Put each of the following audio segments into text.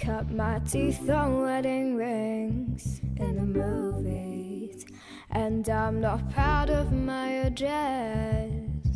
cut my teeth on wedding rings in the movies, and I'm not proud of my address.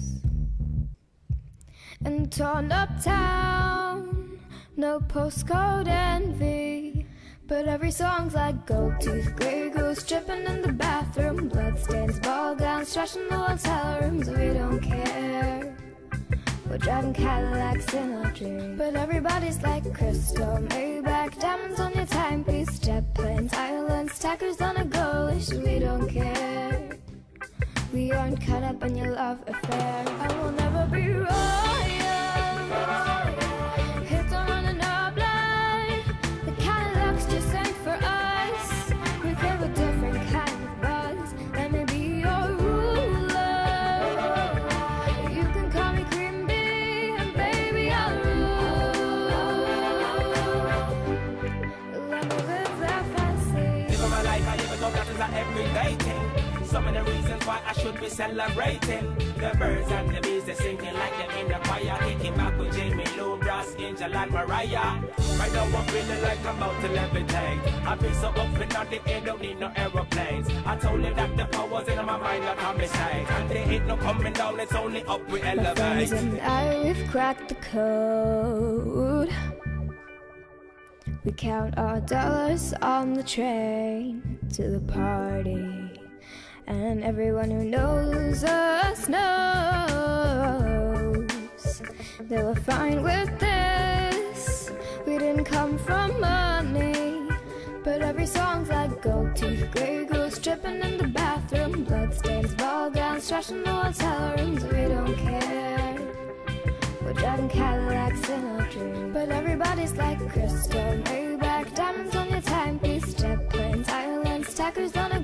In torn up town, no postcode envy, but every song's like gold tooth, grey goose dripping in the bathroom, bloodstains, ball gowns, trash in the hotel rooms. We don't care. We're driving Cadillacs in our dreams, but everybody's like crystal, Maybach, diamonds on your timepiece, jet planes, islands, tackers on a goalish. We don't care. We aren't caught up in your love affair. I will never be royal. Hits are running up line. The Cadillacs just ain't for us. We crave a different kind of buzz. Let me be your ruler. You can call me Cream Bee, and baby I'll rule. Let me live that fancy. Living my life, I live it up, that is an everyday thing. So many reasons why I should be celebrating. The birds and the bees, they're singing like them in the choir. Kicking back with Jamie, Lou, Brass, Angel and Mariah. Right now I'm feeling like I'm about to levitate. I've been so up in the air, don't need no aeroplanes. I told them that the power's in my mind, not a mistake. And there ain't no coming down, it's only up we elevate. My friends and I, we've cracked the code. We count our dollars on the train to the party, and everyone who knows us knows that we're fine with this. We didn't come from money, but every song's like gold tooth, grey goose dripping in the bathroom, bloodstains, ball gowns, trash in the hotel rooms. We don't care. We're driving Cadillacs in our dreams, but everybody's like crystal, Maybach, diamonds on your timepiece, jet planes, islands, tackers on a